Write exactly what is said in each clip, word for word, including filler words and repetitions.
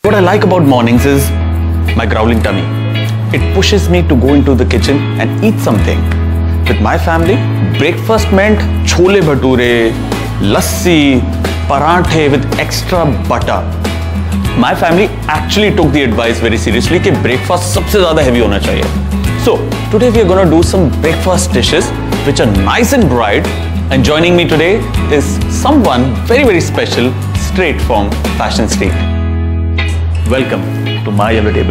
What I like about mornings is my growling tummy. It pushes me to go into the kitchen and eat something. With my family, breakfast meant chole bhature, lassi, paranthe with extra butter. My family actually took the advice very seriously that breakfast सबसे ज़्यादा heavy होना चाहिए. So today we are going to do some breakfast dishes which are nice and bright. And joining me today is someone very very special, straight from Fashion Street. Welcome to my yellow table.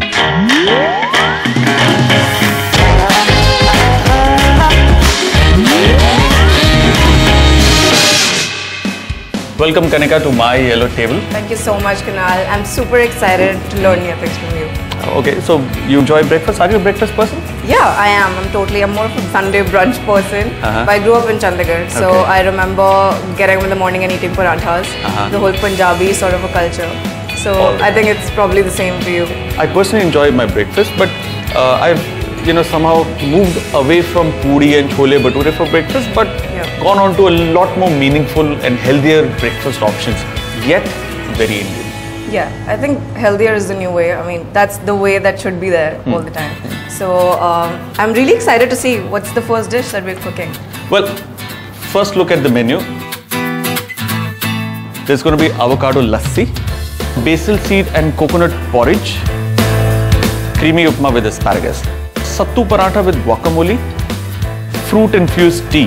Welcome Kanika to my yellow table. Thank you so much, Kunal. I'm super excited to learn new things from you. Okay, so you enjoy breakfast? Are you a breakfast person? Yeah, I am. I'm totally, I'm more of a Sunday brunch person. Uh-huh. But I grew up in Chandigarh, so Okay. I remember getting up in the morning and eating paranthas. Uh-huh. The whole Punjabi sort of a culture. So All I think it's probably the same for you. I personally enjoy my breakfast, but uh, I've you know somehow moved away from puri and chole bhature for breakfast, but Yeah. gone on to a lot more meaningful and healthier breakfast options, yet very Indian. Yeah, I think healthier is the new way. I mean, that's the way that should be there Hmm. all the time. So um, I'm really excited to see what's the first dish that we're cooking. Well, first look at the menu. There's going to be avocado lassi, basil seed and coconut porridge, creamy upma with asparagus, sattu parantha with guacamole, fruit infused tea.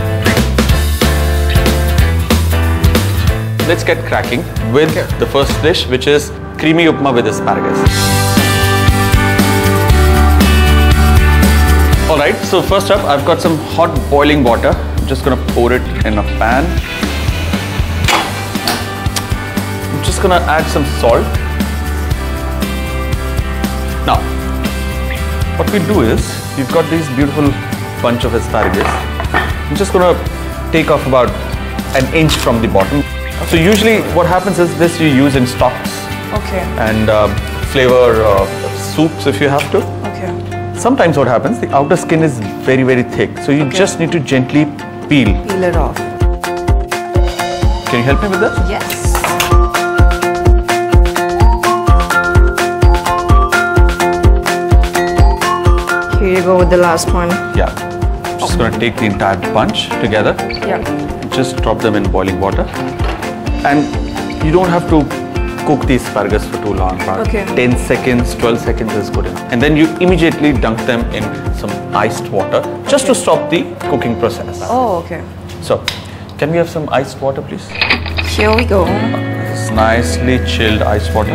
Let's get cracking with the first dish, which is creamy upma with asparagus. Alright, so first up, I've got some hot boiling water. I'm just going to pour it in a pan. I'm just going to add some salt. Now, what we do is, we've got this beautiful bunch of asparagus. I'm just going to take off about an inch from the bottom. So usually what happens is this you use in stocks Okay. and uh, flavor uh, soups if you have to. Okay. Sometimes what happens, the outer skin is very very thick, so you Okay. just need to gently peel. Peel it off. Can you help me with this? Yes. Here you go with the last one. Yeah. Just gonna take the entire bunch together. Yeah. Just drop them in boiling water. And you don't have to cook the asparagus for too long. About Okay. ten seconds, twelve seconds is good enough. And then you immediately dunk them in some iced water just to Okay. stop the cooking process. Oh, okay. So, can we have some iced water, please? Here we go. This is nicely chilled iced water.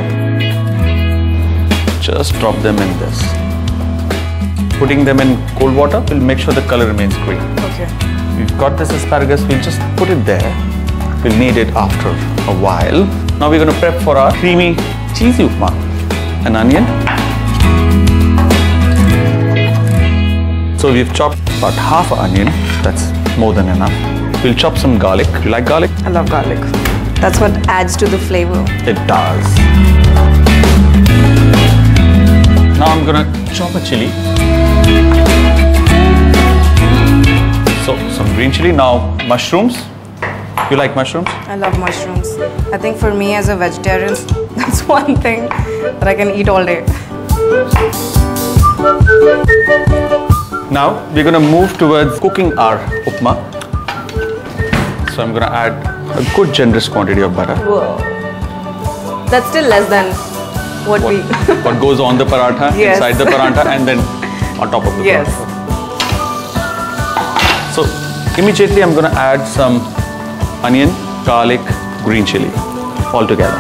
Just drop them in this. Putting them in cold water will make sure the color remains green. Okay. We've got this asparagus, we'll just put it there. We'll need it after a while. Now we're going to prep for our creamy cheesy upma. An onion. So we've chopped about half an onion. That's more than enough. We'll chop some garlic. You like garlic? I love garlic. That's what adds to the flavor. It does. Now I'm going to chop a chili. So some green chili. Now mushrooms. You like mushrooms? I love mushrooms. I think for me as a vegetarian, that's one thing that I can eat all day. Now we're going to move towards cooking our upma. So I'm going to add a good generous quantity of butter. Whoa. That's still less than what, What, we... what goes on the paratha, Yes. inside the paratha, and then on top of the Yes. paratha. So immediately I'm going to add some onion, garlic, green chili all together.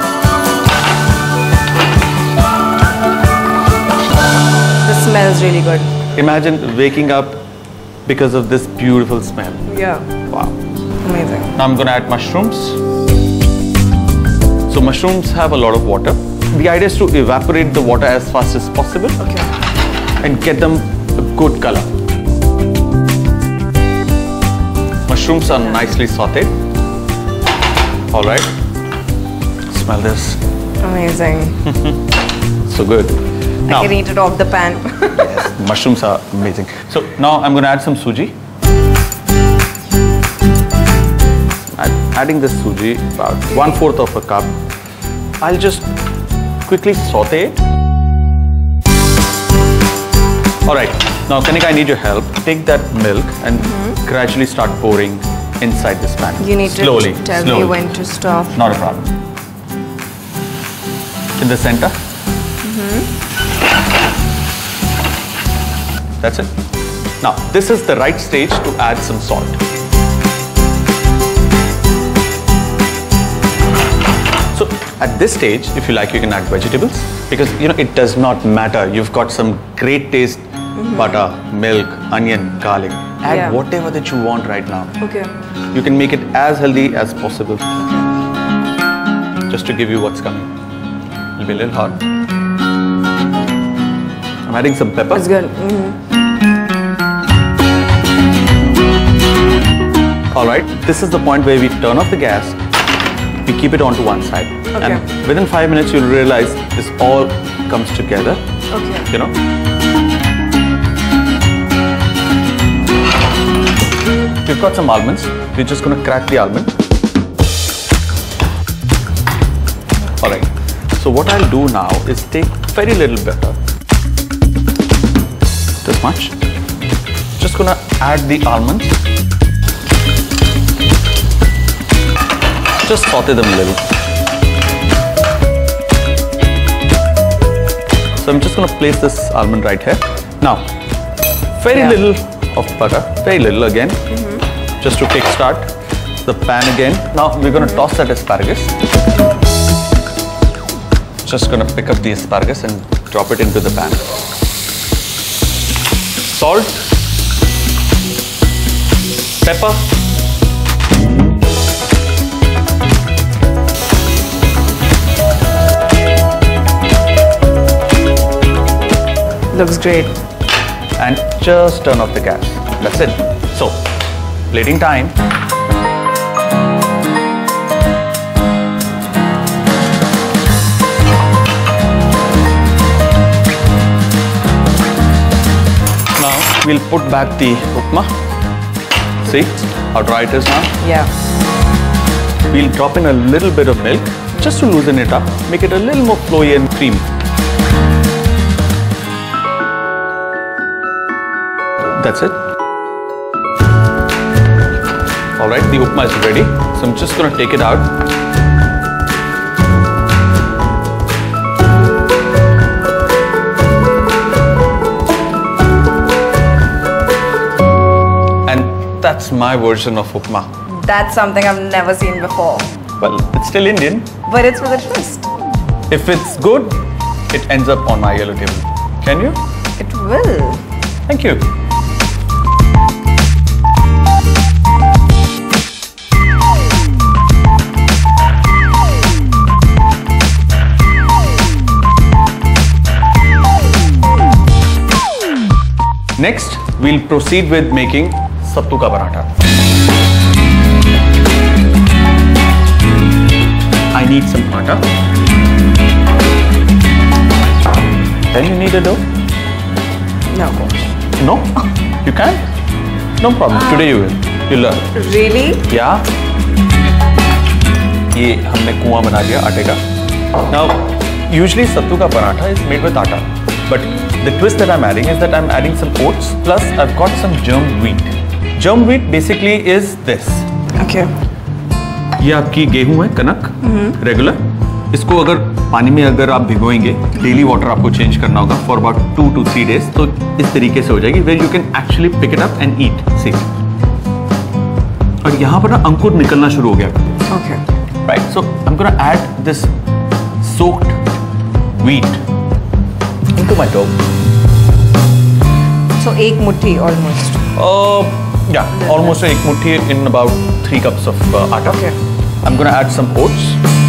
The smells really good. Imagine waking up because of this beautiful smell. Yeah. Wow. Amazing. Now I'm going to add mushrooms. So mushrooms have a lot of water. The idea is to evaporate the water as fast as possible. Okay. And get them a good color. Mushrooms are nicely sauteed. All right. Smell this. Amazing. So good. Now, I can eat it off the pan. yes, mushrooms are amazing. So now I'm going to add some suji. I'm adding the suji, about one fourth of a cup. I'll just quickly saute it. Alright, now Kanika, I need your help. Take that milk and mm-hmm. gradually start pouring inside this pan. You need slowly, to tell slowly. me when to stop. Not a problem. In the center. Mm-hmm. That's it. Now, this is the right stage to add some salt. So, at this stage, if you like, you can add vegetables because, you know, it does not matter. You've got some great taste, mm-hmm. butter, milk, onion, garlic. Add yeah. whatever that you want right now. Okay. You can make it as healthy as possible. Okay. Just to give you what's coming. It'll be a little hot. I'm adding some pepper. It's good. Mm-hmm. Alright, this is the point where we turn off the gas. We keep it on to one side. Okay. And within five minutes, you'll realize this all comes together. Okay. You know? We've got some almonds. We're just going to crack the almond. Alright. So what I'll do now is take very little butter. This much. Just going to add the almonds. Just saute them a little. So I'm just going to place this almond right here. Now, very yeah. little of butter, very little again, mm-hmm. just to kickstart the pan again. Now we're going to mm-hmm. toss that asparagus. Just going to pick up the asparagus and drop it into the pan. Salt, pepper, looks great. And just turn off the gas. That's it. So, plating time. Now, we'll put back the upma. See how dry it is now? Yeah. We'll drop in a little bit of milk just to loosen it up, make it a little more flowy and creamy. That's it. Alright, the upma is ready. So I'm just going to take it out. And that's my version of upma. That's something I've never seen before. Well, it's still Indian. But it's with a twist. If it's good, it ends up on my yellow table. Can you? It will. Thank you. Next, we'll proceed with making sattu ka parantha. I need some atta. Then you need a dough? No. No? You can't? No problem. Uh, Today you will. You'll learn. Really? Yeah. ये हमने कुआं बना दिया आटे का. Now, usually sattu ka parantha is made with atta. But the twist that I'm adding is that I'm adding some oats plus I've got some germ wheat. Germ wheat basically is this. Okay. ये आपकी गेहूं है कनक regular. इसको अगर पानी में अगर आप भिगोएंगे, डेली वाटर आपको चेंज करना होगा for about two two three days, तो इस तरीके से हो जाएगी where you can actually pick it up and eat. See और यहाँ पर ना अंकुर निकलना शुरू हो गया. Okay. Right. So I'm gonna add this soaked wheat into my dough. So एक मुट्ठी almost. Uh, yeah, almost एक मुट्ठी in about three cups of uh, atta. Okay. I'm gonna add some oats.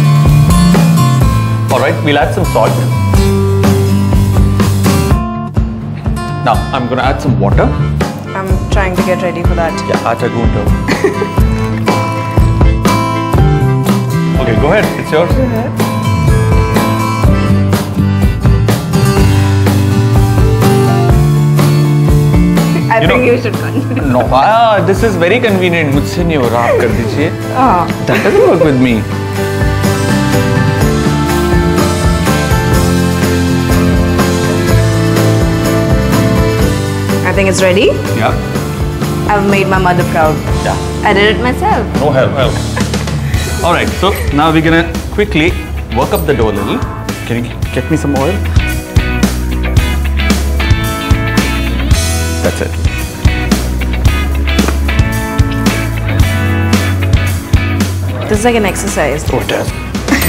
All right, we'll add some salt. Now I'm gonna add some water. I'm trying to get ready for that. Yeah, atta gunto. Okay, go ahead. It's yours. Go ahead. I You think know- you should continue. No, ah, this is very convenient. मुझसे नहीं हो रहा, आप कर दीजिए. Ah. That doesn't work with me. stuffing is ready. Yeah. I've made my mother proud. Yeah. I did it myself. No help. help. All right. So now we're gonna quickly work up the dough a little. Can you get me some oil? That's it. This is like an exercise. Oh, it is.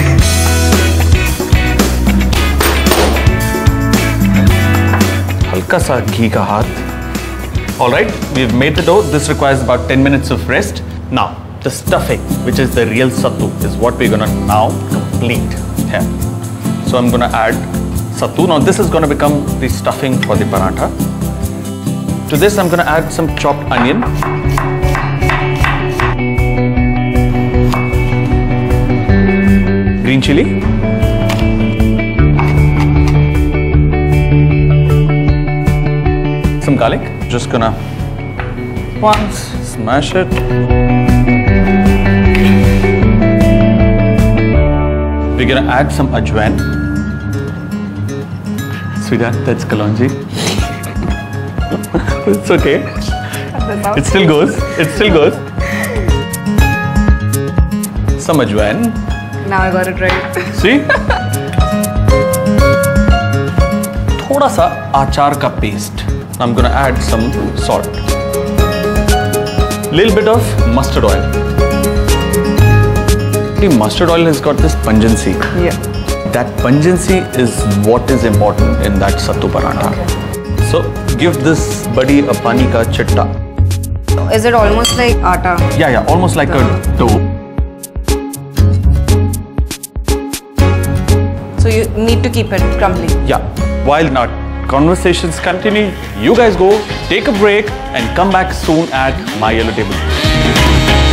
Halka sa ghee ka haath. All right, we've made the dough. This requires about ten minutes of rest. Now, the stuffing, which is the real sattu, is what we're gonna now complete here. So I'm gonna add sattu. Now this is gonna become the stuffing for the parantha. To this, I'm gonna add some chopped onion. Green chili. Some garlic. Just gonna once smash it. We're gonna add some ajwain. Sweetheart, that's kalonji. It's okay. It still goes. It still goes. Some ajwain. Now I got it right. See? Thoda sa achar ka paste. I'm gonna add some salt. Little bit of mustard oil. The mustard oil has got this pungency. Yeah. That pungency is what is important in that sattu parantha. Okay. So give this buddy a pani ka chitta. Is it almost like atta? Yeah, yeah, almost like a dough. So you need to keep it crumbly. Yeah. While our conversations continue, you guys go, take a break and come back soon at my yellow table.